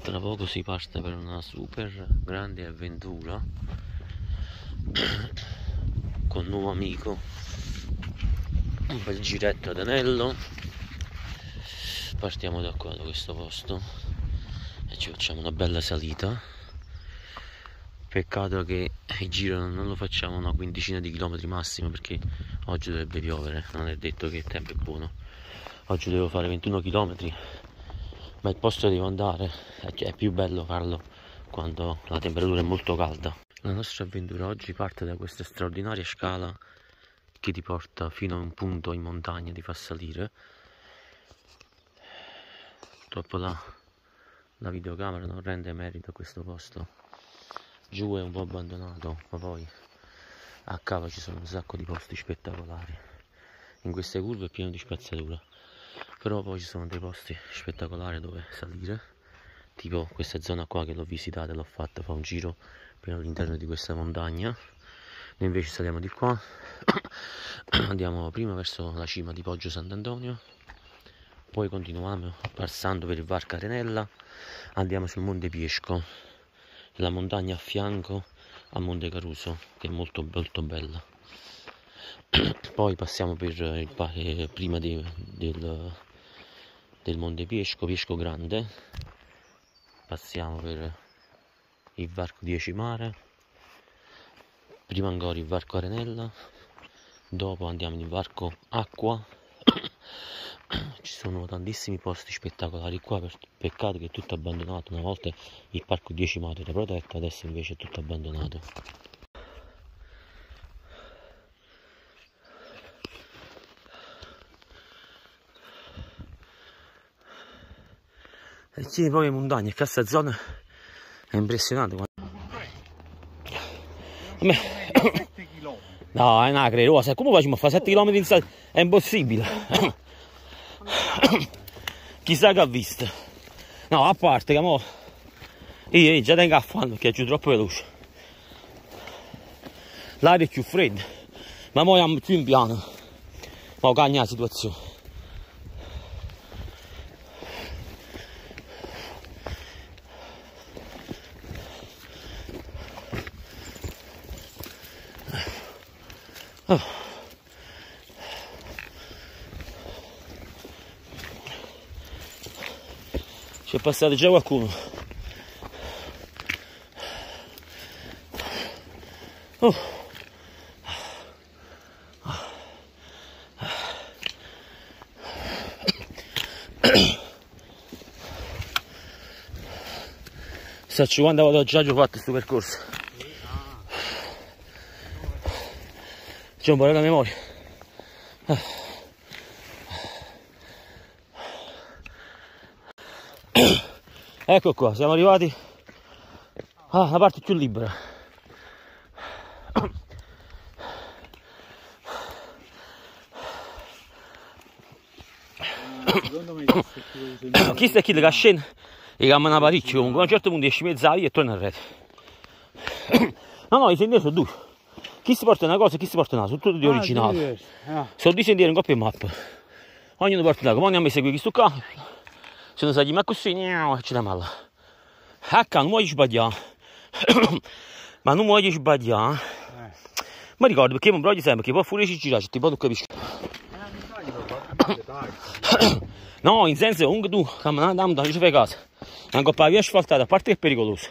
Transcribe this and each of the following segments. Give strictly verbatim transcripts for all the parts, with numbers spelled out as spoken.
Tra poco si parte per una super grande avventura con un nuovo amico, un bel giretto ad Anello. Partiamo da qua, da questo posto, e ci facciamo una bella salita. Peccato che il giro non lo facciamo una quindicina di chilometri massimo, perché oggi dovrebbe piovere, non è detto che il tempo è buono. Oggi devo fare ventuno chilometri, ma il posto devo andare è più bello farlo quando la temperatura è molto calda. La nostra avventura oggi parte da questa straordinaria scala che ti porta fino a un punto in montagna, ti fa salire. Purtroppo la, la videocamera non rende merito a questo posto. Giù è un po' abbandonato, ma poi a cava ci sono un sacco di posti spettacolari. In queste curve è pieno di spazzatura, però poi ci sono dei posti spettacolari dove salire, tipo questa zona qua che l'ho visitata e l'ho fatta, fa un giro per all'interno di questa montagna. Noi invece saliamo di qua, andiamo prima verso la cima di Poggio Sant'Antonio, poi continuiamo passando per il Varco Arenella, andiamo sul Monte Piesco, la montagna a fianco a Monte Caruso, che è molto molto bella. Poi passiamo per il eh, prima di, del, del Monte Piesco, Piesco Grande, passiamo per il Varco dieci Mare, prima ancora il Varco Arenella, dopo andiamo in Varco Acqua. Ci sono tantissimi posti spettacolari qua, per, peccato che è tutto abbandonato. Una volta il parco dieci Mare era protetto, adesso invece è tutto abbandonato. E sì, poi in montagna, e questa zona è impressionante. No, è una crerosa, come facciamo a fare sette chilometri in salita? È impossibile. Chissà che ha visto. No, a parte che mo io, io già tengo a fare perché è giù troppo veloce. L'aria è più fredda, ma mo andiamo più in piano. Ma cagna la situazione. Oh. C'è passato già qualcuno. Oh. Sacci quando avevo già fatto questo percorso. C'è un po' di memoria. Ecco qua, siamo arrivati alla parte più libera. Chi sta qui che scende e cammina parecchio, comunque a un certo punto esci mezza via e torna a rete. No, no, i sentieri sono due. Chi si porta una cosa e chi si porta una, sono tutti di originale. Ah, sono due sentieri in coppia e mappa. Ognuno porta una, come andiamo a seguire questo qua. Se non sai ma così, no, ci da male. A non muoio sbagliare. Ma non muoio sbagliare. Ma ricordo perché mi provo sempre che poi fuori ci girare, ti non capisci. No, in senso comunque tu camminando non ci fai casa. Anche per la via asfaltata, a parte che è pericoloso.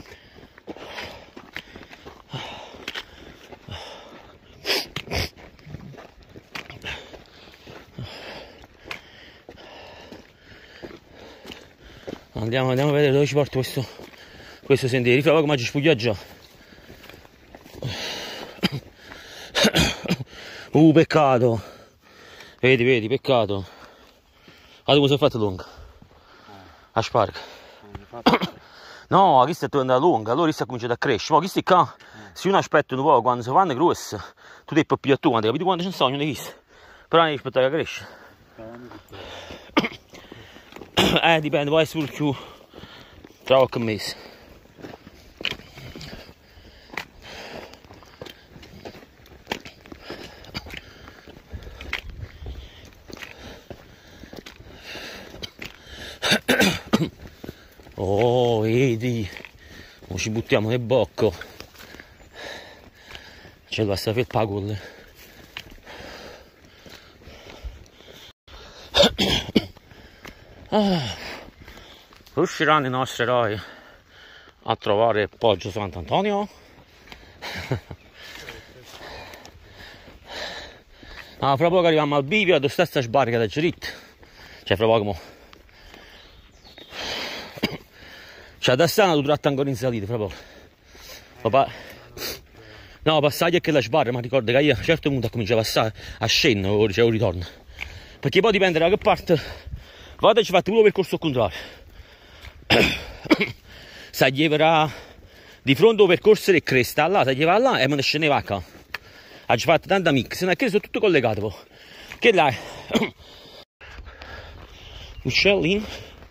Andiamo, andiamo a vedere dove ci porta questo, questo sentiero. Fra come ci spuglia già. Uh, peccato. Vedi, vedi, peccato. Ah, come si è fatto lunga? A sparga. No, questa è andata lunga, allora questa ha cominciato a crescere. Ma questi qua, se uno aspetta un po', quando si fanno grosse, tu devi più a tu, quando capito quando ci sono, ognuno di questi. Però devi aspettare che cresce. Eh, dipende, può essere pure più tra qualche mese. Oh, vedi, ora ci buttiamo nel bocco. C'è la sta felpa con ah. Riusciranno i nostri eroi a trovare Poggio Sant'Antonio? Ah, fra poco arriviamo al bivio, dove sta sta sbarca da Girit. Cioè, fra poco mo. Cioè, da stana tu tratti ancora in salita, fra poco. Papà. No, passaggi è che la sbarra, ma ricordo che io a un certo punto cominciavo a passare a scendere, o dicevo ritorno. Perché poi dipende da che parte vado e ci fate pure percorso contrario. Se gli verrà di fronte al percorso che cresta là, se gli va là e me ne scendeva a qua. Ha fatto tanta mix, se non è che sono tutto collegato poi. Che dai? Uccellino.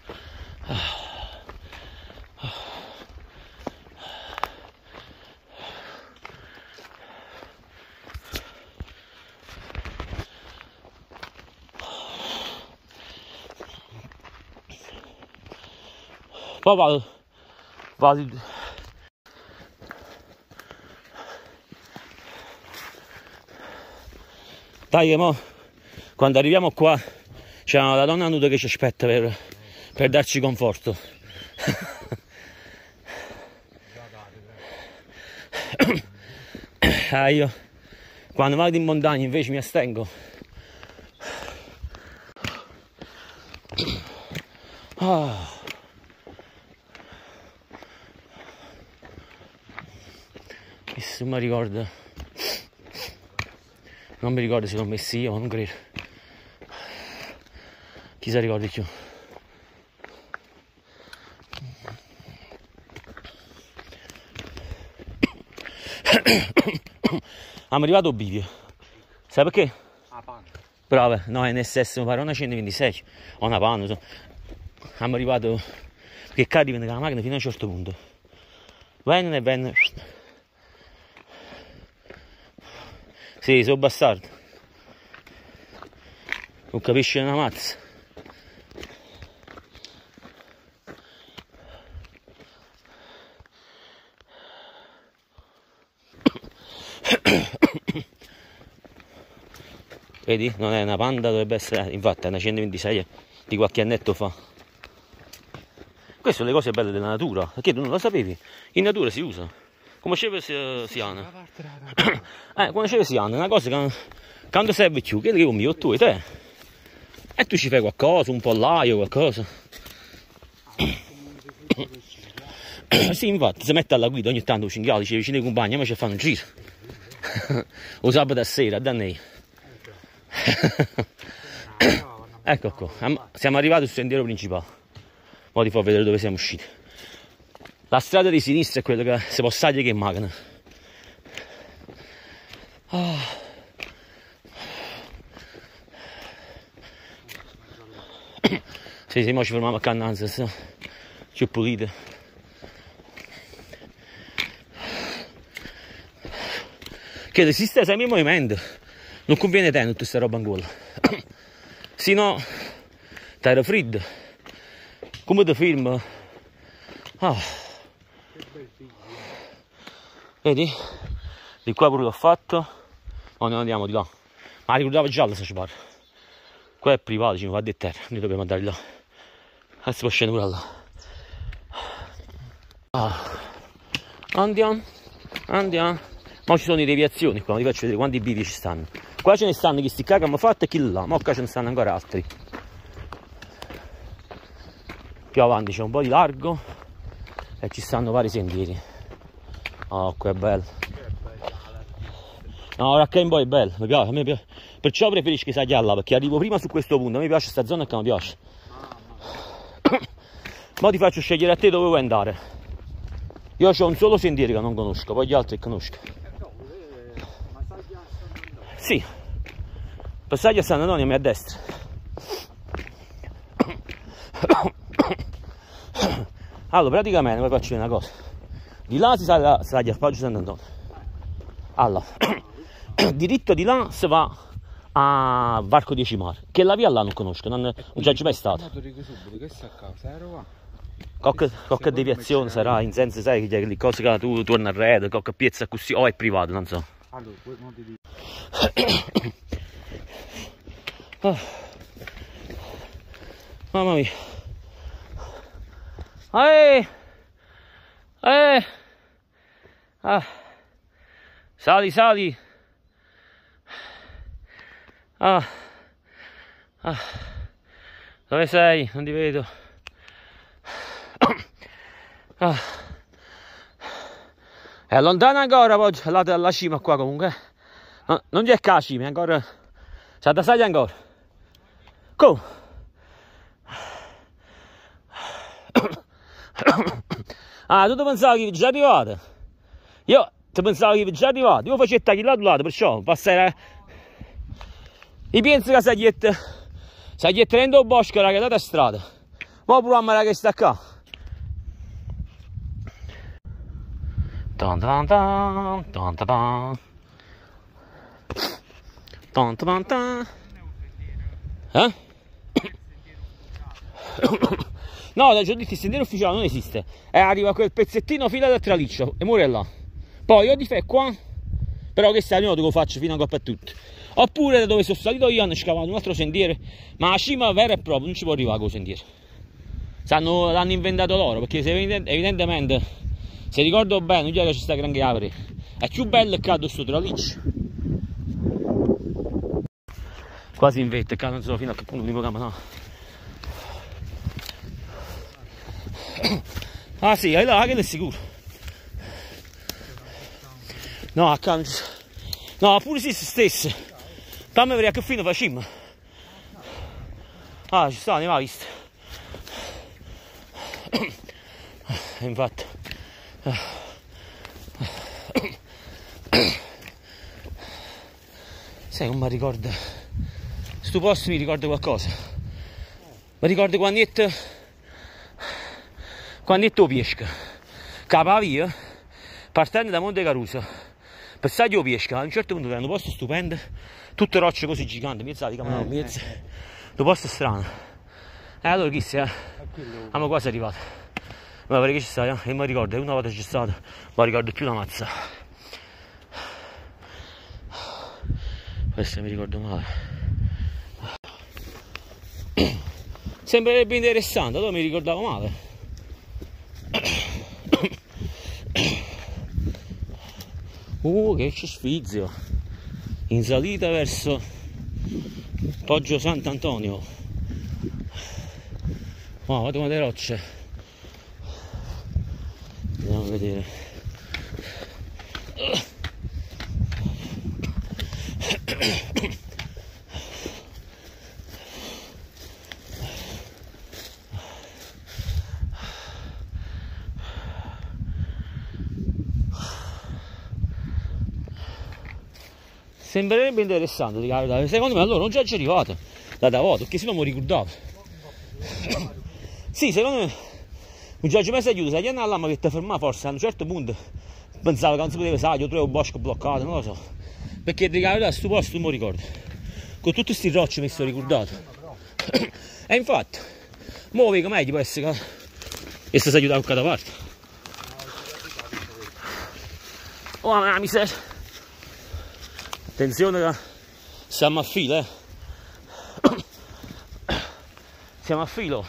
Poi vado, vado, dai che mo, quando arriviamo qua c'è una donna nuda che ci aspetta per, per darci conforto. Ah, io quando vado in montagna invece mi astengo. Ah. Non mi ricordo, non mi ricordo se l'ho messi io, ma non credo. Chi si ricorda più? Siamo arrivato a bivio. Sai perché? Ah, panna. Brava, no, N S S mi pare una centoventisei o una panna. So. Siamo arrivato perché qua dipende dalla macchina fino a un certo punto. Venne e venne. Sì, sono bastardo. Non capisci una mazza. Vedi? Non è una Panda, dovrebbe essere, infatti è una centoventisei di qualche annetto fa. Queste sono le cose belle della natura, perché tu non lo sapevi? In natura si usa. Come diceva Siana. Eh, come diceva Siana, è una cosa che quando serve più, che devo mio tu e te. E tu ci fai qualcosa, un po' l'aio, qualcosa. Sì, infatti, si mette alla guida ogni tanto un cinghiale, dice vicino ai compagni, ma ci fanno un giro. O sabato a sera, da noi. Ecco qua, siamo arrivati sul sentiero principale. Ora ti fa vedere dove siamo usciti. La strada di sinistra è quella che si può salire che in macchina. Oh. Sì, sì, ora ci fermiamo a Cannanza, più pulite. Che esiste sempre il movimento. Non conviene tenere tutta questa roba in gola. Se no, t'era freddo. Come da film. Ah. Vedi? Di qua pure l'ho fatto. No, noi andiamo di là. Ma ricordavo già la Sacibar. Qua è privato, ci va di terra. Noi dobbiamo andare là. Adesso può scendere pure là. Ah. Andiamo. Andiamo. Ma ci sono le deviazioni qua, vi faccio vedere quanti bivi ci stanno. Qua ce ne stanno chi sti che abbiamo fatto e chi là. Ma qua ce ne stanno ancora altri. Più avanti c'è un po' di largo. E ci stanno vari sentieri. Oh, qua è bello. No, ora che in poi è bello, mi piace, a me piace. Perciò preferisco che sia là, perché arrivo prima su questo punto, a me piace questa zona che mi piace. Ma ti faccio scegliere a te dove vuoi andare. Io ho un solo sentiero che non conosco, poi gli altri che conosco. Sì, passaggio a San Antonio, ma a destra. Allora, praticamente, vi faccio una cosa. Di là si sale a Poggio Sant'Antonio. Allora, diritto di là si va a Varco dieci Mare, che la via là non conosco, non, non ci sono mai stato. Qualche, qualche deviazione sarà, in senso, sai, che le cose che tu torni a rete, qualche piazza così, o è privato, non so. Allora, poi non ti dico. Oh. Mamma mia. Ehi! Eh! Ah. Sali, sali! Ah. Ah. Dove sei? Non ti vedo. Ah. È lontana ancora poi là dalla cima qua comunque. No, non c'è la cima, è ancora. C'è da salire ancora. Come? Ah, tu pensavi che già arrivato? Io ti pensavo che già arrivato. Io facevo tagli là lato, perciò passare. Io penso che sei dietro. Sei dietro dentro il bosco, raga, data strada. Ma proviamo che sta qua. Tan tan tan tan tan tan tan tan. Eh? No, da giorni il sentiero ufficiale non esiste. E arriva quel pezzettino fila del traliccio e muore là. Poi io ti fai qua, però che sai, io te lo faccio fino a coppa a tutti. Oppure da dove sono salito io hanno scavato un altro sentiero, ma la cima vera e propria non ci può arrivare con il sentiero. L'hanno inventato loro, perché evidentemente, se ricordo bene, non c'è che ci sta granché apri. È più bello che cado sto traliccio. Quasi in vetta, cado non so fino a che punto mi programma, no. Ah sì, è là che è sicuro. No, accanto. No, pure se stesso. Fammi vedere a che fine facciamo. Ah, ci sta, ne va visto. Infatti. Sai, non mi ricorda. Sto posto mi ricorda qualcosa. Mi ricorda quando etto. Quando etto pesca. Capa via. Partendo da Monte Caruso. Passaggi o pesca, a un certo punto era un posto stupendo, tutte rocce così giganti, mezza di camminare, mezza. Un posto strano. E allora chissà, eh. Siamo quasi arrivati. Ma perché ci stai, eh? E mi ricordo, una volta c'è stato, ma ricordo più la mazza. Questo mi ricordo male. Sembrerebbe interessante, allora mi ricordavo male. Uh, che sfizio! In salita verso Poggio Sant'Antonio. Oh, guarda le rocce. Andiamo a vedere. Sembrerebbe interessante, secondo me allora non già ci è arrivato da Davao, perché se no mi ricordavo. Sì, secondo me un giorgio mese aiuto, sai che andava là, ma che ti fermava forse a un certo punto pensavo che non si poteva salire, io trovo il bosco bloccato, non lo so. Perché di carità a sto posto non mi ricordo. Con tutti questi rocce mi sono ricordato. E infatti, mo vedo meglio può essere che si aiuta da qualche parte. Oh ma miseria. Attenzione che siamo a filo, eh. Siamo a filo.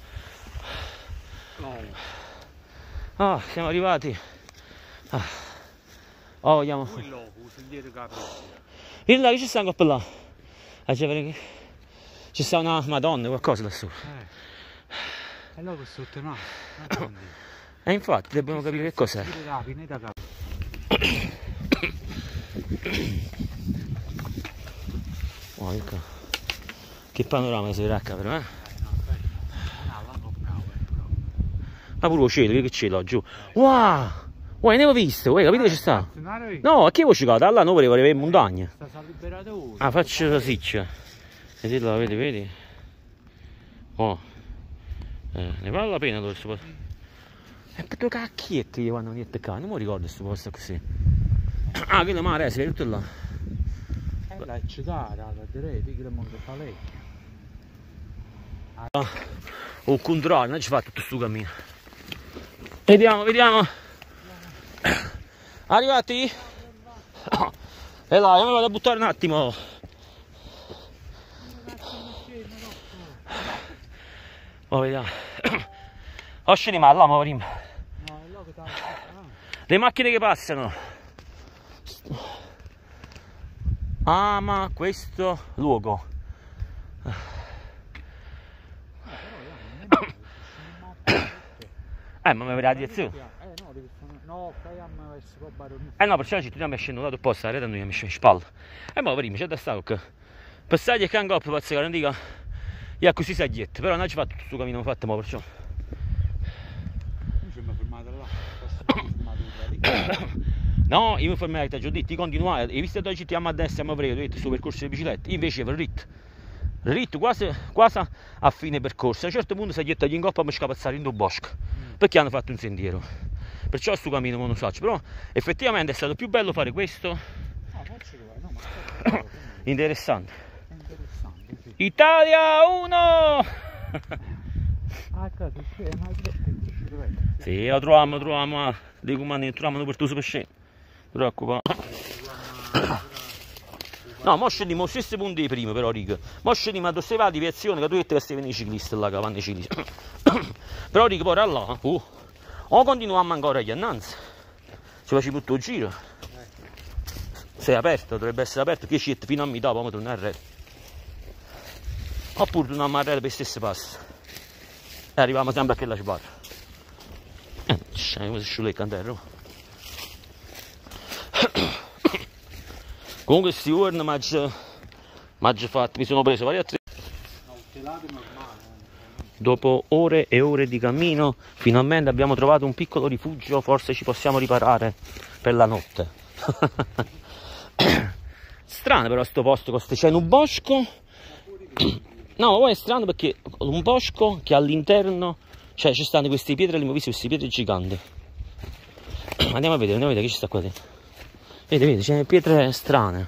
Ah, siamo arrivati. Ah. Oh, vediamo. Il là che ci sta ancora per là. Ah, c'è ci sta una Madonna, qualcosa lassù. Eh. E là questo tornato. E infatti dobbiamo capire che cos'è. Oh, ecco. Che panorama si vedrà però, eh? Ma pure lo cielo, che cielo giù. Wow! Wow, ne avevo visto, hai capito che ci sta? No, a che vuoi giocare? Da là noi volevo vedere montagna. Ah, faccio la siccia. Vedi là, vedi, vedi? Oh. Eh, ne vale la pena questo posto. E per due cacchietti che vanno niente qua, non mi ricordo questo posto così. Ah, quello mare, si vede tutto là. Eh, la città, la direi, di che mondo fa lei. O il contrario, non ci fa tutto questo cammino. Vediamo, vediamo. Arrivati? E là, io mi vado a buttare un attimo. Oh, vediamo. Oh, scendi ma là, ma prima. No, è là che t'ha... Le macchine che passano. Ah, ma questo luogo. Eh, ma mi vede la direzione. Eh no, devi stare... No, stai a me verso qua barone. Eh no, perciò ci dobbiamo scendere un lato opposto, la rete noi mi scende in spalla. E mo prima c'è da stare che passaggi e cangop pazzo che non dica. Io così sagliette, però non ci fatto tutto questo cammino fatto mo perciò. Io ci mi fermato là. Posso fermato lì. No, io mi fermai, ti ho detto, continuare, hai visto che ci a destra, ma prego, ho detto, sul percorso di bicicletta, io invece per ritto, ritto quasi, quasi a fine percorso, a un certo punto si è detto in coppa mi scapazzare in un bosco, mm. perché hanno fatto un sentiero, perciò sto cammino non lo faccio, però effettivamente è stato più bello fare questo, ah, faccelo, no, ma interessante. interessante, sì. Italia uno! Ah, cazzo, sì, è una sì, lo troviamo, lo troviamo, dei comandi che troviamo per tu per scendere. Non preoccupare. No, mo scendiamo allo stesso punto di prima però, Riga. Mo scendiamo a dove va di direzione che tu hai detto che stai venendo i ciclisti là, che vanno i ciclisti. Però Riga, poi là, uh, o continuiamo ancora gli annanzi. Ci facciamo tutto il giro. Se è aperto, dovrebbe essere aperto, che ci fino a metà, poi tornare a rete. Oppure torniamo a rete per i stessi passi. E arriviamo sempre a quella sbarra. Eh, c'è come si sciulle il canterro. Comunque sti giorni mi ha fatto, mi sono preso vari altri. Dopo ore e ore di cammino, finalmente abbiamo trovato un piccolo rifugio, forse ci possiamo riparare per la notte. Strano però sto posto, c'è un bosco. No, poi è strano perché un bosco che all'interno, cioè ci stanno queste pietre, abbiamo visto queste pietre giganti. Andiamo a vedere, andiamo a vedere che ci sta qua dentro. Vedi, vedi, c'è pietre strane.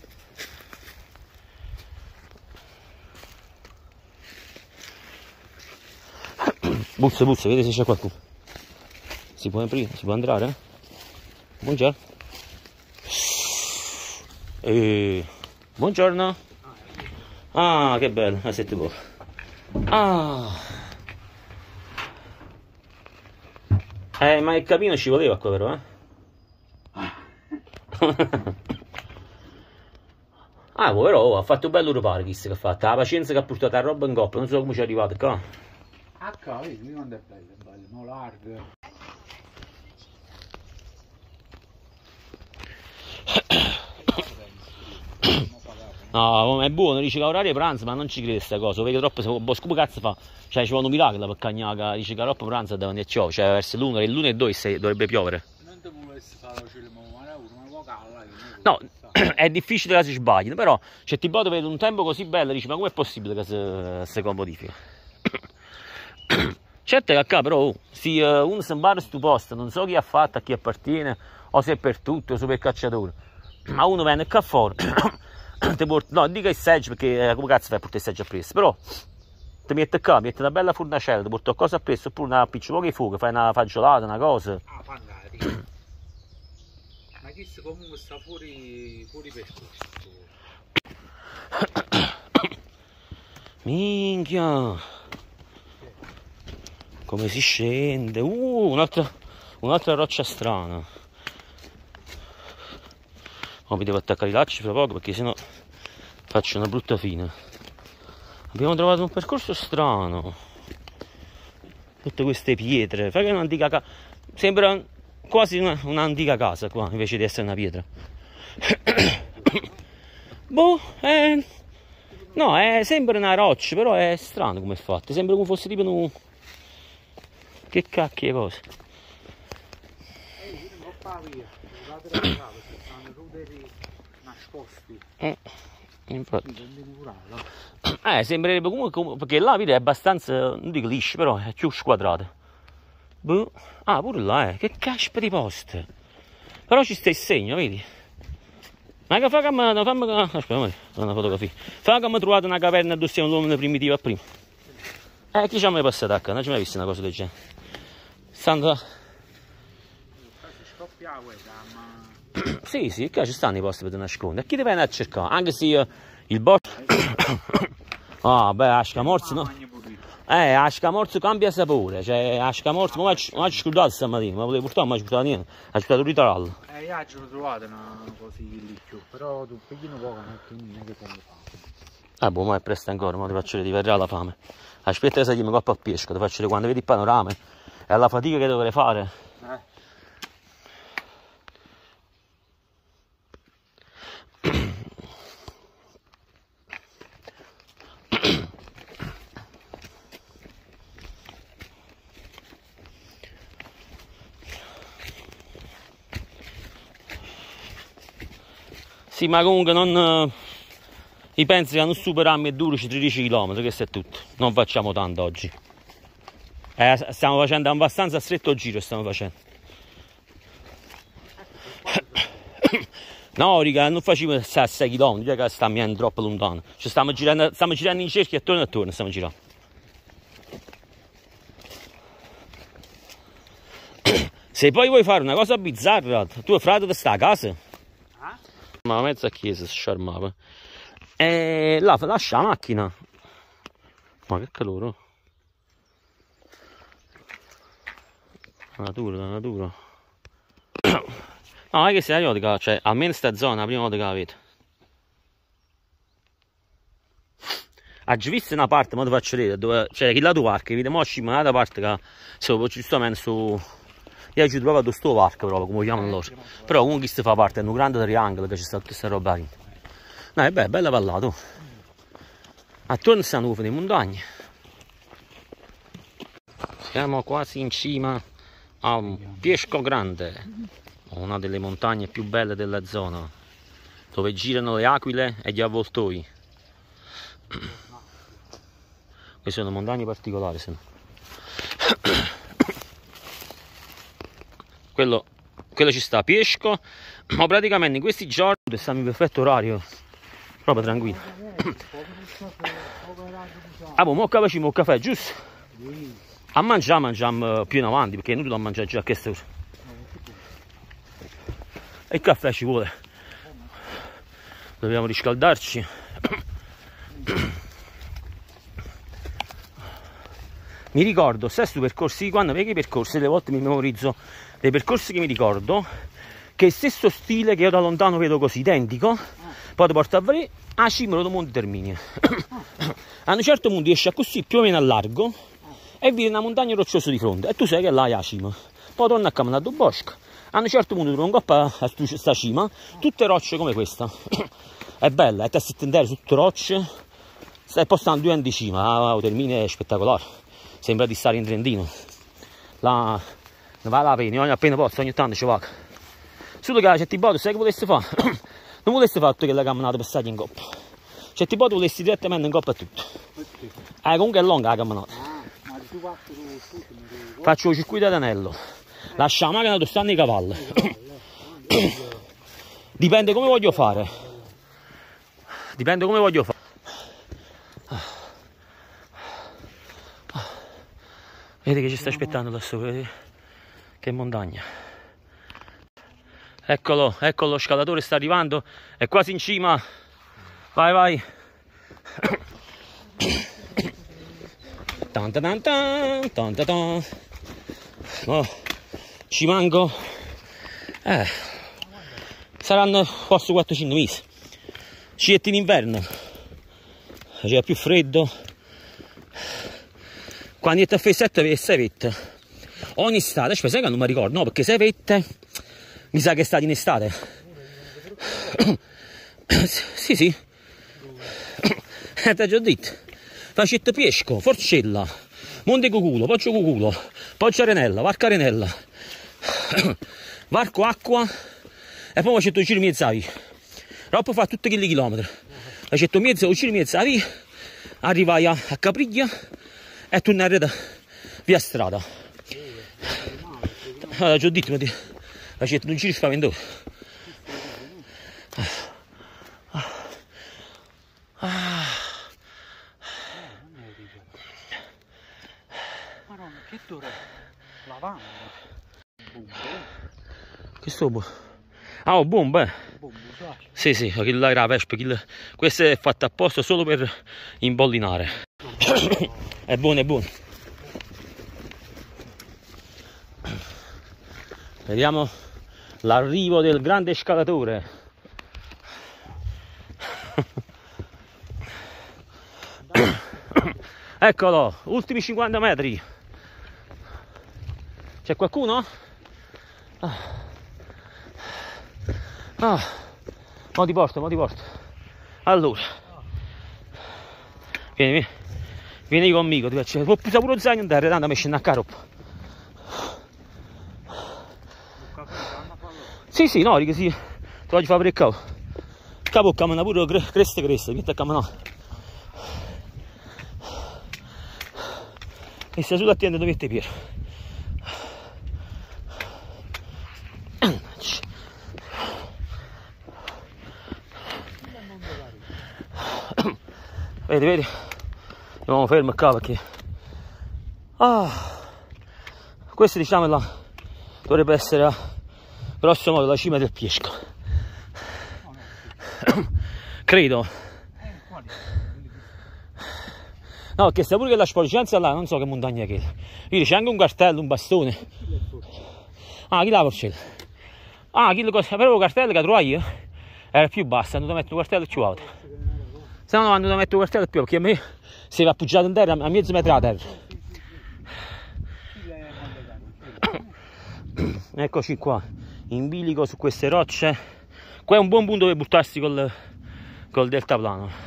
Buzza, buzza, vedi se c'è qualcuno. Si può aprire, si può entrare? Buongiorno. E... Buongiorno. Ah, che bello, a sette poco. Ah. Eh, ma il cammino ci voleva qua però, eh? Ah, però oh, ha fatto un bello riparo chi che ha fatto, la pazienza che ha portato la roba in coppa, non so come ci è arrivato qua. Ah, cavolo, vedi quando è bello, è bello, ma largo. No, è buono, dice che orario pranzo, ma non ci crede questa cosa, perché troppo, se, come cazzo fa? Cioè, ci vuole un miracolo per cagnaca, dice che troppo pranzo davanti a ciò, cioè verso l'una, il lunedì e due dovrebbe piovere. Non ti volessi fare la cella, ma una vocale. No, è difficile che si sbaglino, però c'è tipo vede un tempo così bello, dici ma com'è possibile che si, si modifica? Certo che qua però oh, si, uh, uno si impara sto posto, non so chi ha fatto, a chi appartiene, o se è per tutto, o se per cacciatore, ma uno viene qua fuori, ti porta, no dica il seggio perché eh, come cazzo fai a portare il seggio appresso, però ti metti qua, metti una bella fornacella, ti porta qualcosa appresso, oppure una picciola di fuoco, fai una fagiolata, una cosa. Ah, magari. Ma questo comunque sta fuori, fuori percorso. Minchia, come si scende, uh, un'altra un'altra roccia strana. Oh, mi devo attaccare i lacci fra poco perché sennò faccio una brutta fine. Abbiamo trovato un percorso strano, tutte queste pietre, fai che è un'antica casa, sembra quasi un'antica casa qua invece di essere una pietra. Boh, eh, no, è, sembra una roccia, però è strano come è fatta, sembra come fosse tipo un... Che cacchio di cosa? Ehi, non ho pa' via, guardate la strada, ci stanno ruderi nascosti. Eh, infatti. Eh, sembrerebbe comunque, perché là vedi è abbastanza, non dico liscio, però è più squadrata. Boh. Ah, pure là, eh, che caspa di poste. Però ci sta il segno, vedi? Ma che fa che mi... Fammi... Aspetta, una fotografia. Fa che mi trovate una caverna dove siamo l'uomo primitivo a prima. Eh, chi ci ha mai passato acca? Non ci hai mai visto una cosa del genere? Stanno... Sì, sì, qua ci stanno i posti per nascondere. E chi deve andare a cercare? Anche se io, il bosco... Ah, beh, a scamorzo, no? Eh, a scamorzo cambia sapore. Cioè, a scamorzo, ma ci ho scordato stamattina, ma volevo portare, ma ci ho portato niente. Ha portato un ritardo. Eh, io ci ho trovato una così lì più, però tu piglino poco, non è che come fa. Ah, boh, ma è presto ancora, ma ti faccio vedere, ti verrà la fame. Aspetta che sei mi coppa a pesca, ti faccio vedere quando vedi il panorama e la fatica che dovrei fare. Eh. Sì, ma comunque non... I pensi che non superammo e durici tredici chilometri, questo è tutto. Non facciamo tanto oggi. Eh, stiamo facendo abbastanza stretto giro, stiamo facendo. No, raga, non facevo sei chilometri, che stiamo andando troppo lontano. Cioè, stiamo girando, stiamo girando in cerchio e torno e torno, stiamo girando. Se poi vuoi fare una cosa bizzarra, tuo fratello sta a casa. Ma mezza chiesa si sciarmava. E là lascia la macchina. Ma che calore. La natura, la natura. No, è che sia iotica, cioè almeno in sta zona la prima volta che la vedo. Ha già visto una parte, ma ti faccio vedere, dove, cioè chi la tua parca, vedi mo scima da parte che so, giustamente su... Io ci trovato sto parco proprio, come lo chiamano loro. Però comunque questo fa parte di un grande triangolo che c'è sta tutta questa roba lì. No, è bella, bella pallata. Attorno stanno ufo di montagne. Siamo quasi in cima a un Piesco Grande, una delle montagne più belle della zona, dove girano le aquile e gli avvoltoi. Queste sono montagne particolari, se no. Quello, quello ci sta a Piesco, ma praticamente in questi giorni stiamo in perfetto orario, proprio tranquillo. Ah, boh, mo facciamo un caffè, giusto? A mangiare mangiamo più in avanti, perché è inutile a mangiare già a questa ora. E il caffè ci vuole. Dobbiamo riscaldarci. Mi ricordo, stesso percorsi, quando vedo i percorsi, delle volte mi memorizzo dei percorsi che mi ricordo, che è il stesso stile che io da lontano vedo così, identico, poi ti porto a vedere, a cima del monte Termine. A un certo punto riesci a così più o meno a largo e vedi una montagna rocciosa di fronte e tu sai che là è la cima. Poi torni a camminare dal bosco, a un certo punto trovi un coppa a questa cima, tutte rocce come questa. È bella, è testa intera su tutte rocce, stai postando due anni di cima, ah, Termine è spettacolare, sembra di stare in Trentino. Là, va la pena, ogni appena posso, ogni tanto ci vado. Solo che certi boti, sai che volessi fare? Non volessi fare tutta quella camminata per stare in coppa. Certi boti volessi direttamente in coppa a tutto. Eh, comunque è lunga la camminata. Faccio il circuito ad anello. Lascia la macchina dove stanno i cavalli. Dipende come voglio fare. Dipende come voglio fare. Vedi che ci sta aspettando lassù, vedi? Che montagna. Eccolo, ecco lo scalatore sta arrivando, è quasi in cima. Vai, vai. Tan tan tan, tan tan tan. Oh, ci manco. Eh, saranno forse quattro cinque mesi. Scetti in inverno. C'è più freddo. Quando è a fare sette sei vette. Ogni estate, aspetta, sai che non mi ricordo, no, perché sei vette mi sa che è stato in estate. Sì, sì. Eh, ti ho già detto. Facette Piesco, Forcella, Monte Cuculo, Poggio Cuculo, Poggio Arenella, Varco Arenella, Varco Acqua e poi facetto il giro mezza via. Dopo fa tutti quei chilometri. Facetto mezzo, il giro mezza via, arrivai a, a Capriglia e tornare via strada. Allora, già ho detto, ma ti facete un giro spaventoso. Questo bu ah, oh, bomba, eh. Sì, sì, là era Vespa, questo è fatto apposta solo per imbollinare. È buono, è buono. Vediamo l'arrivo del grande scalatore. Eccolo, ultimi cinquanta metri. C'è qualcuno? Ah. Ah. Mo ti porto, mo ti porto. Allora, vieni, vieni, vieni conmigo, ti faccio. Può pure lo zaino in terra, tanto mi scende a caroppo. Sì, sì, no, che sì, ti voglio fare per il capo. Il capo cammina pure creste creste, che te cammina. E stai sulla attenta dove ti piero. Vedi, vedi? Andiamo fermo qua perché ah, questa diciamo là dovrebbe essere a grosso modo la cima del Piesco. Credo. No, perché sta pure che la sporgenza là, non so che montagna è quella. Vedi, c'è anche un cartello, un bastone. Ah, chi la porcella? Ah, chi lo però il cartello che trovai io era più basso, hanno dovuto mettere un cartello più alto. Se no, hanno dovuto mettere un cartello più alto, perché a me si va appoggiato in terra a mezzo metro da terra. Eccoci qua, in bilico su queste rocce. Qua è un buon punto per buttarsi col, col deltaplano.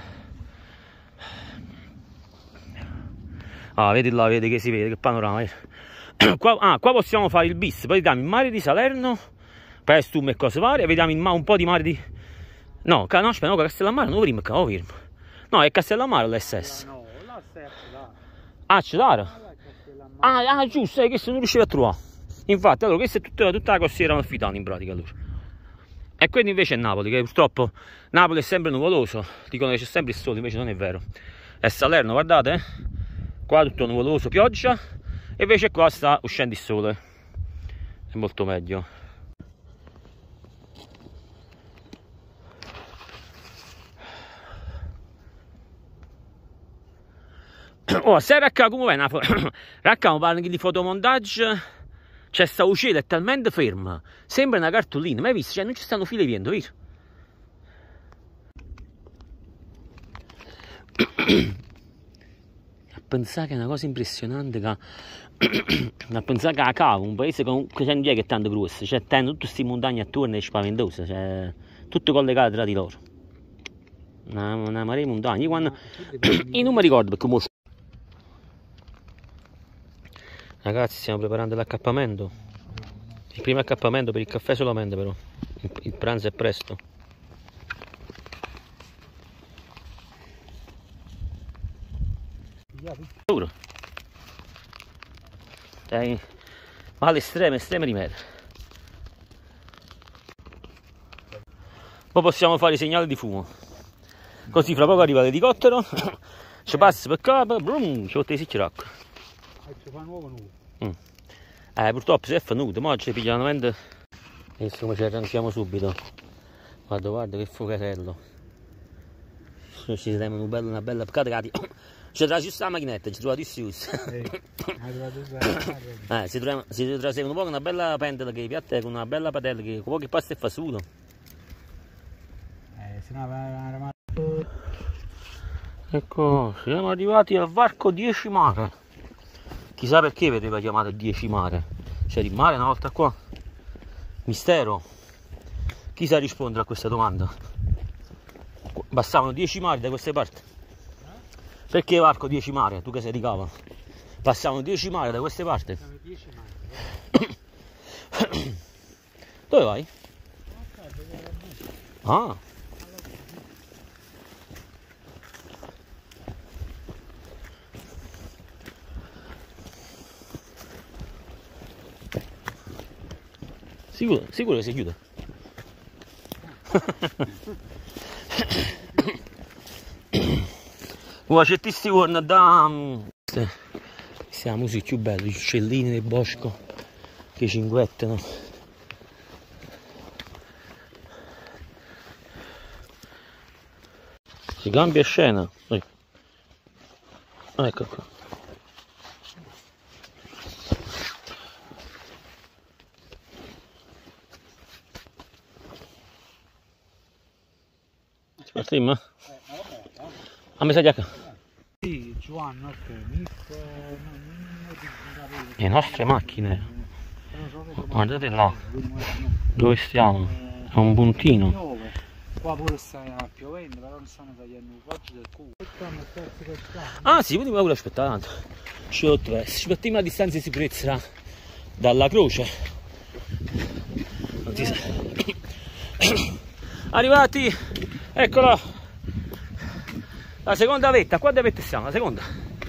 Ah, vedi là, vedi che si vede, che panorama. Qua, ah, qua possiamo fare il bis, poi vediamo il mare di Salerno, Paestum e cose varie, vediamo il, un po' di mare di... No, no, aspetta, no, Castellammare non prima, oh, fermo. No, è Castellammare l'S S. No, là è ah, c'è l'ara? Ah, ah, giusto, è che se non riuscivo a trovare. Infatti, allora, questa è tutta, tutta la costiera amalfitana in pratica, allora. E quindi invece è Napoli, che purtroppo Napoli è sempre nuvoloso, dicono che c'è sempre il sole, invece non è vero. È Salerno, guardate, eh? Qua tutto nuvoloso, pioggia, e invece qua sta uscendo il sole. È molto meglio. Oh, se racca come va? Racca, parla di fotomontaggio. C'è sta uccello, è talmente ferma, sembra una cartolina, ma hai visto? Cioè, non ci stanno file di vento, vero? A pensare che è una cosa impressionante, che a pensare che a cavo, un paese comunque c'è che è tanto grosso, cioè tengono tutte queste montagne attorno e spaventose, cioè tutto collegato tra di loro. Una, una marea di montagne. Io quando io non mi ricordo perché mo... Ragazzi, stiamo preparando l'accappamento. Il primo accappamento per il caffè solamente, però il, il pranzo è presto. Duro. Dai, ma all'estremo, estremo rimedio. Poi possiamo fare i segnali di fumo. Così fra poco arriva l'elicottero, ci passa per capo, brum, ci mette i racco. Ci fa nuovo nudo. Mm. Eh, purtroppo se fa nudo, ma ci pigliano mente. Insomma, ci arranciamo subito. Guarda, guarda che fuocherello. Ci si una bella, una bella cadrati. Ci troviamo giusto la macchinetta, ci troviamo tutti giusti. Eh, si troviamo, si troviamo un po' una bella pentola che piatta con una bella padella che con pochi pasta e fa solo. Eh, se no va. Ecco, siamo arrivati al varco dieci mare. Chissà perché vedeva chiamato dieci mare. C'è il mare una volta qua? Mistero. Chi sa rispondere a questa domanda? Bastavano dieci mari da queste parti. Perché varco dieci mare? Tu che sei di cava? Passavano dieci mari da queste parti. dieci mari. Dove vai? Ah. Sicuro, sicuro che si chiude. Ora c'è questi corna da... questa è la musica più bella, gli uccellini del bosco. che cinguettano. Si cambia scena. Ecco qua. Aspetta, a me sa già. Sì, Giovanni, Le nostre macchine. Guardate là. Dove stiamo? È un puntino. Qua pure sta piovendo, però non stanno tagliando il poggio del culo. Ah sì, quindi volevo aspettare tanto. Ci aspettiamo la distanza di sicurezza dalla croce. Non si sa. Arrivati, eccolo. La seconda vetta, quante vette siamo? La seconda.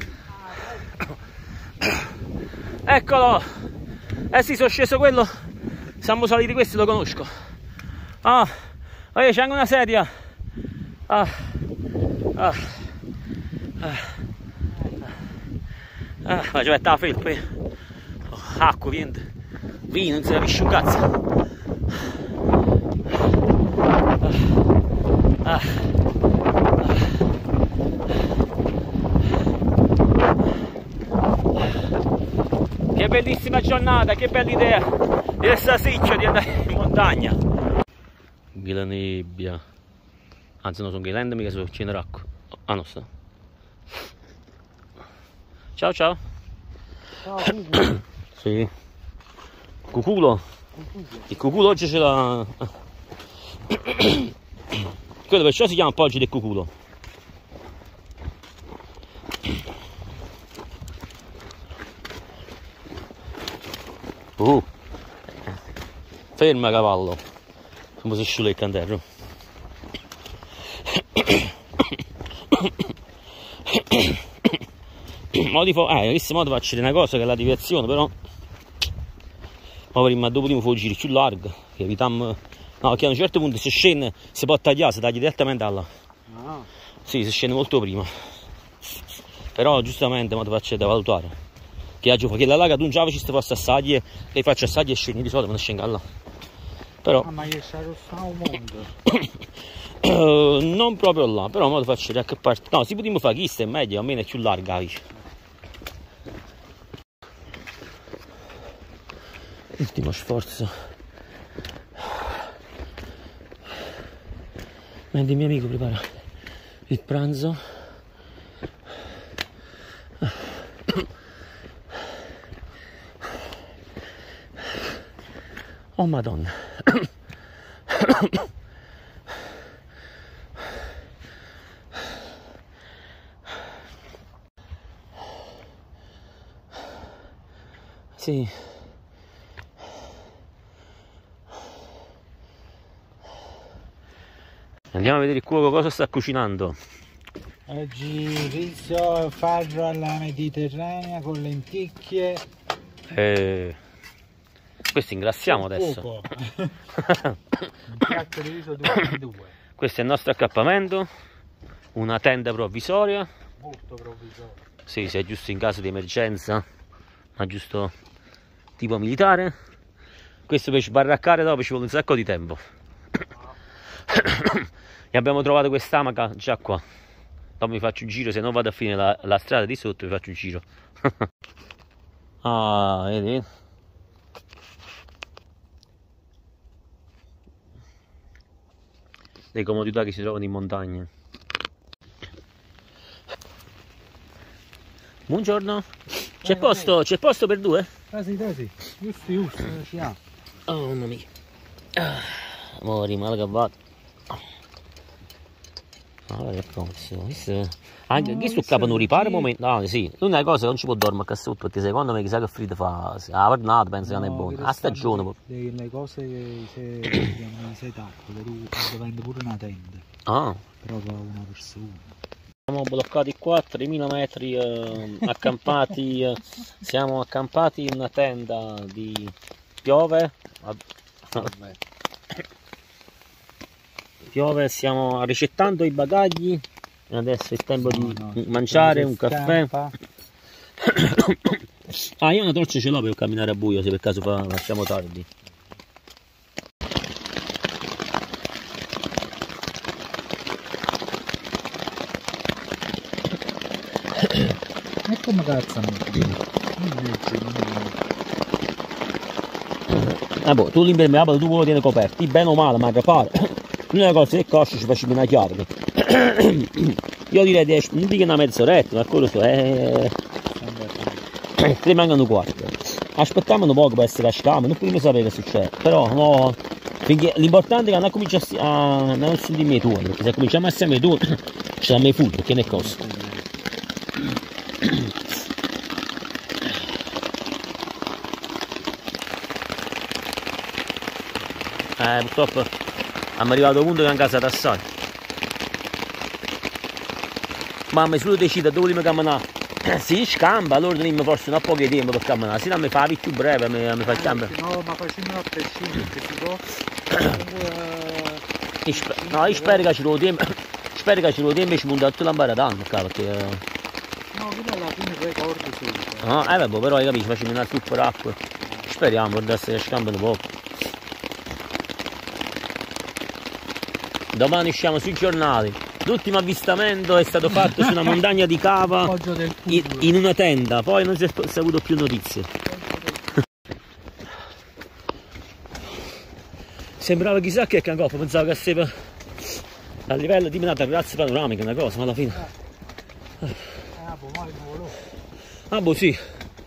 Eccolo. Eh sì, sono sceso quello. Siamo saliti questi, lo conosco. Ah, oh, c'è anche una sedia. Ah, ah, ah, ah. Ma ci mette la felpa. Oh, acqua, niente. Vino, non si capisce un cazzo. Ah, ah. Che bellissima giornata, che bella idea di questa siccia di andare in montagna. La nebbia, anzi non sono Ghiland, mica sono Ceneracco. Ah no, sta. Ciao ciao. Ciao, sì. Cuculo. Il cuculo oggi ce l'ha. Quello perciò si chiama Poggi del cuculo. Uh. Ferma cavallo. Come si sciula il canterro. Modi fo eh, in questo modo faccio una cosa che è la deviazione, però prima dopo prima fuori giri più largo, che evitiamo. No, che a un certo punto si scende, si può tagliare, si taglia direttamente alla. no. Sì, si scende molto prima. Però giustamente ma ti faccio da valutare. Che oggi che la laga tu non già ci fosse assaggi, che faccio assaggi e scendi di solito quando scendo là. Però ah, ma io sarò un mondo. uh, non proprio là, però mo ti faccio vedere a che parte. No, si potremmo fare questa è meglio, almeno è più larga la bici. Ultimo sforzo. Mentre il mio amico prepara il pranzo. Oh madonna. Sì. Andiamo a vedere il cuoco cosa sta cucinando. Oggi riso farro alla mediterranea con lenticchie. Eh, questo ingrassiamo adesso. Un piatto di riso due in due. Questo è il nostro accappamento, una tenda provvisoria. Molto provvisoria. Sì, se è giusto in caso di emergenza, ma giusto tipo militare. Questo per sbarraccare dopo ci vuole un sacco di tempo. E abbiamo trovato quest'amaca già qua. Dopo mi faccio un giro, se non vado a finire la, la strada di sotto mi faccio un giro. Ah, vedi? Le comodità che si trovano in montagna. Buongiorno. C'è posto, c'è posto per due? Quasi, quasi. Giusto, giusto, ci ha. Oh, mamma mia. Ah, mori, male cavato. Ah, che cazzo, questo... Anche no, chi sul capo non ripara un momento? No, sì, l'unica cosa non ci può dormire qua sotto, perché secondo me chissà che freddo fa. La giornata penso che non è buona. La stagione. Le, le cose che si chiamano i setup, che tu vende pure una tenda. Ah. Proprio una persona. Siamo bloccati qua, tremila metri eh, accampati, eh, siamo accampati in una tenda di piove. Vabbè. Piove, stiamo ricettando i bagagli e adesso è tempo No, di no, mangiare un caffè. Ah, io una torcia ce l'ho per camminare a buio, se per caso fa, facciamo tardi. E come cazzo non Ah boh, tu l'impermeabile tu lo tieni coperti, bene o male, ma fare. L'unica cosa che costa ci facciamo una chiave. Io direi dieci, non dico una mezz'oretta, ma quello so, eh. Tre mancano quattro. Aspettiamo un po' per essere a scama, non possiamo sapere che succede. Però no. Perché l'importante è che non cominciamo a non sentire i tuoni, perché se cominciamo a sentire i tuoni ci danno i full, perché ne costa. Eh, purtroppo siamo arrivato a un punto che è in casa da assai. Ma mi solo decide dove mi camminare. Si scamba, allora dobbiamo forse un po' di tempo per camminare, se no mi fa più breve, mi, mi fa il cambio. No, ma facciamo a prescindere che si può. No, io spero che ci lo tempo. Spero che ci lo tempo e ci monta tutto l'ambaradano, perché. No, quello alla fine ricordo subito. No, eh vabbè, però hai capito, facciamo una super acqua. Speriamo che si scambia un po'. Domani usciamo sui giornali. L'ultimo avvistamento è stato fatto su una montagna di cava in, in una tenda, poi non si è, si è avuto più notizie. Sembrava chissà che cangoppo, pensavo che fosse a livello di una terrazza panoramica una cosa, ma alla fine. Ah boh sì.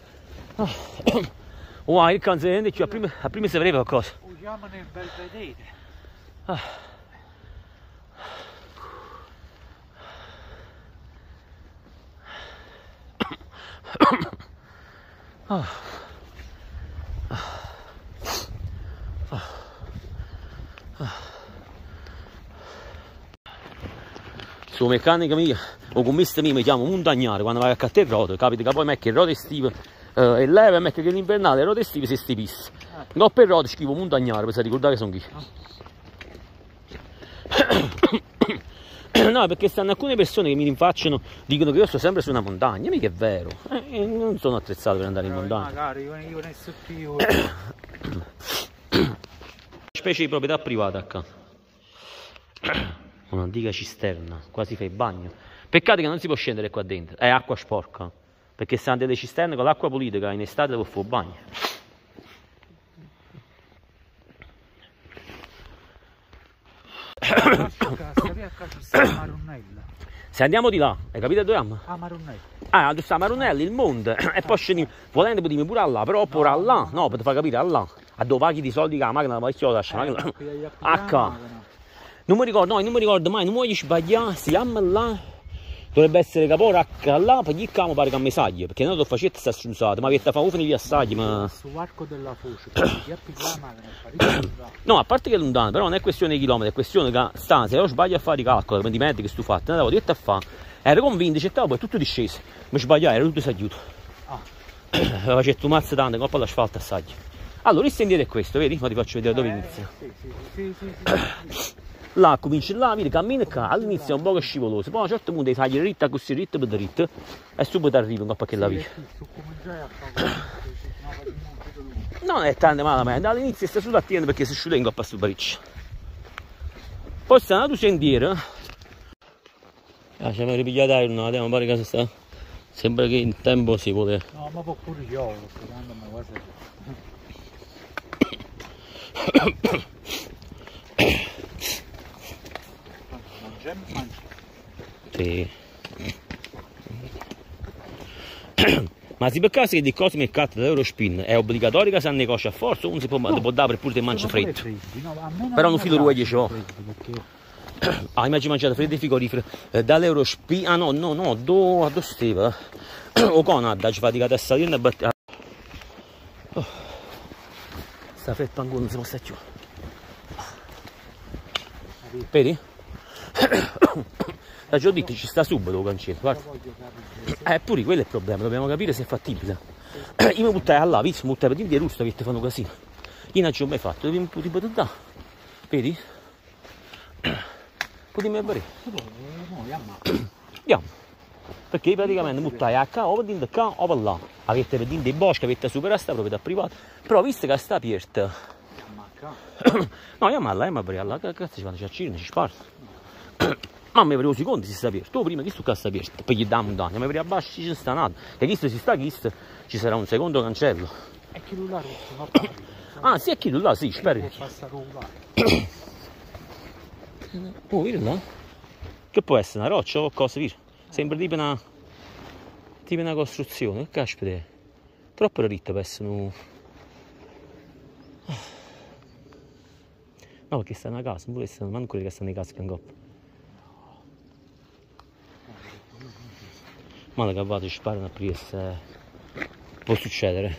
Wow, il canzone a prima, a prima si vedeva qualcosa. Usiamo nel Belvedere. Ah. Oh. Oh. Oh. Oh. Su meccanica mia o commessa mia mi chiamo montagnare quando vai a cattare il roto, capita che poi metti il roto estive eh, e leva e metti che l'invernale le rote estive si stipisse. No, per roto scrivo montagnare per ricordare che sono chi. No, perché stanno alcune persone che mi rinfacciano, dicono che io sto sempre su una montagna, mica è vero, eh, non sono attrezzato per andare in montagna. Magari io ne so più. Specie di proprietà privata accanto. Un'antica cisterna, quasi fa il bagno. Peccato che non si può scendere qua dentro, è acqua sporca, perché stanno delle cisterne con l'acqua pulita che in estate devo fare il bagno. Se andiamo di là, hai capito dove andiamo? A Marunelli. Ah, dove sta Marunelli, il monte, e poi scendi, volendo potremmo pure là, però pure no, là, no, per far capire là, a dove paghi di soldi che la macchina la paghi lascia la macchina. H. Non mi ricordo, no, non mi ricordo mai, non voglio sbagliare, si chiama là. Dovrebbe essere capore H là, poi gli camo pare che mi saglia, perché non lo facete sta strunzata, ma che fa ufano di assaggi, ma. Su arco della foce, no, a parte che è lontano, però non è questione di chilometri, è questione che sta, se io sbaglio a fare i calcoli, per dimenticare che sto fatto, non avevo detto a fare, ero convinto, c'è poi tutto disceso, mi sbagliai, era tutto sagliuto. Ah. Facevo un mazzo tanto, coppa l'asfalto assaggi. Allora il sentiero è questo, vedi? Ma ti faccio vedere dove eh, inizia. Sì, sì, sì, sì, sì, sì. Là cominci là, vedi, cammini qua, all'inizio è un po' scivoloso, poi a un certo punto fai dritta così, dritta per dritta, e subito arrivi un po' che la via. Non è tanto malamente, all'inizio stai solo attento perché si asciuga in coppa sto bariccio. Poi sta andato sentiero. Ah, ci avevo ripigliato aria, non andiamo a fare casa sta. Sembra che in tempo si vuole. No, ma può pure io, secondo me quasi. Sì. Ma si per caso che di cose mercato dell'Eurospin è obbligatorio che si negocia a forza o non si può, no, può dare per pure te mangia freddo? No, però un filo di ce l'ho. Ah, immagino mangiato freddo e frigorifero eh, dall'Eurospin. Ah no, no, no, do, do steva. O Conad ci faticate a salire e battere. Oh. Sta freddo ancora, non si può stare più. Vedi? La già ho detto, ci sta subito il cancello, guarda. Eh, pure quello è il problema, dobbiamo capire se è fattibile. Io mi buttai là, visto, mi buttai per dire di rusta che ti fanno casino. Io non ci ho mai fatto, devi un po' di da. Vedi? Potremmo vedere. Andiamo. Perché praticamente buttai a qua, o per dentro qua, o per là. Avete per dentro i boschi, avete superato sta proprietà privata. Però visto che sta aperta. No, io ma là, io mi avrei là, che cazzo ci fanno? Ci accidenti, ci sparano. Ma mi avrei secondo si sta aperto. Tu prima che sto qua sta aperto, poi gli da montagna, mi avrei abbasso ci sta nato. E chi si sta, chi ci sarà un secondo cancello. E chi là rosso, ma pari. Ah, sì, è chi là, sì, spero. Può passare un là. Oh, vedi là? Che può essere una roccia o cosa, vedi? Sembra tipo una, tipo una costruzione, che caspita è? Troppo ritta per essere un... No, perché sta una casa, non può essere, non quelli che stanno in casa che coppa. Male che vado, ci sparano a prima, può succedere.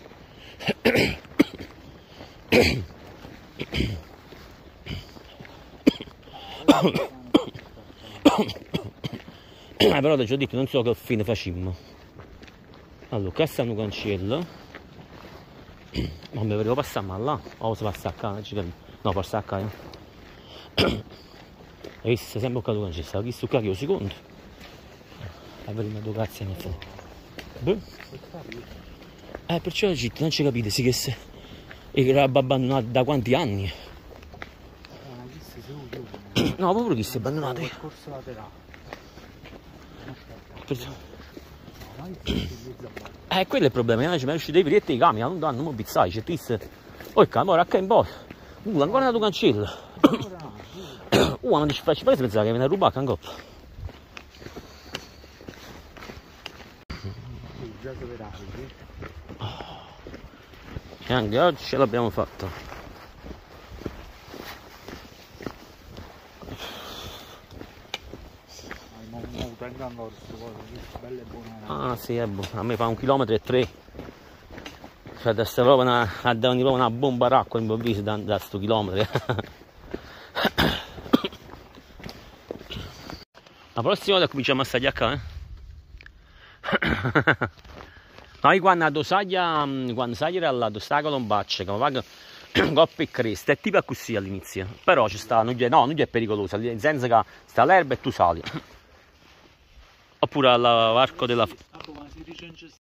Eh, però ti ho detto, non so che fine facciamo. Allora, qua sta un cancello. Ma mi volevo passare ma là. O si passa a qua? No, passa a qua. Eh. Hai visto sempre qua il cancello? Stavo visto qua che è un secondo. E vedremo due cazzo ne fa. Boh. Eh, perciò ho detto, non ci capite, sì che se... era abbandonato da quanti anni? No, proprio chi si è abbandonato? Il corso laterale. Eh, quello è il problema, non ci mi riuscite i diretti di camion, non danno, non pizzai, c'è triste. Oh, il camion, racca in poi. Uh, ancora andato cancello. Uh, ma ci faccio pensare che viene a rubare ancora. E anche oggi ce l'abbiamo fatta. Ah sì, è buono. A me fa un chilometro e tre. Cioè da sta proprio una, a davano proprio una bomba d'acqua improvvisa da, da sto chilometro. La prossima volta cominciamo a stare qua, eh? Noi quando a dosaglia, quando sagliere alla sta colombaccia, che mi paga coppa e cresta, è tipo così all'inizio. Però ci sta, non è, no, non è pericoloso, nel senso che sta l'erba e tu sali. Oppure all'arco della...